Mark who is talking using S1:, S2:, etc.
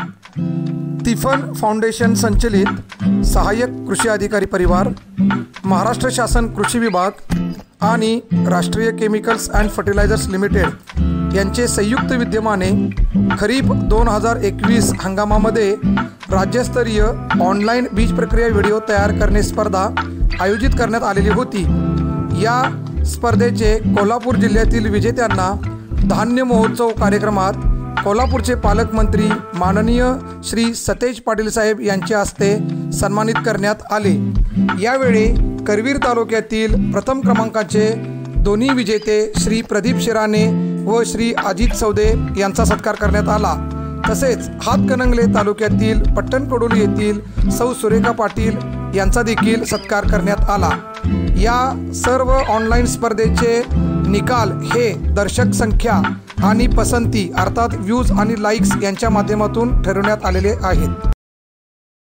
S1: तिफन foundation संचलित सहाय्यक कृषी अधिकारी परिवार, महाराष्ट्र शासन कृषी विभाग आणि राष्ट्रीय केमिकल्स अँड फर्टिलायझर्स लिमिटेड यांचे संयुक्त विद्यमाने खरीप 2021 हंगामामध्ये राज्यस्तरीय ऑनलाईन बीज प्रक्रिया व्हिडिओ तयार करणे स्पर्धा आयोजित करण्यात आलेली होती। या स्पर्धेचे कोल्हापूर जिल्ह्यातील विजेत्यांना धान्य महोत्सव कार्यक्रमात कोल्हापूरचे पालकमंत्री माननीय श्री सतेज पाटील साहेब यांच्या हस्ते सन्मानित करण्यात आले। यावेळी करवीर तालुक्यातील प्रथम क्रमांकाचे दोन्ही विजेते श्री प्रदीप शिराने व श्री अजित सौदे यांचा सत्कार करण्यात आला। तसेच हातकणंगले तालुक्यातील पट्टणकडोली येथील सौ सुरेखा पाटील यांचा देखील सत्कार करण्यात आला। या सर्व ऑनलाईन स्पर्धेचे निकाल हे दर्शक संख्या आणि पसंती अर्थात व्ह्यूज आणि लाईक्स यांच्या माध्यमातून ठरवण्यात आलेले आहेत।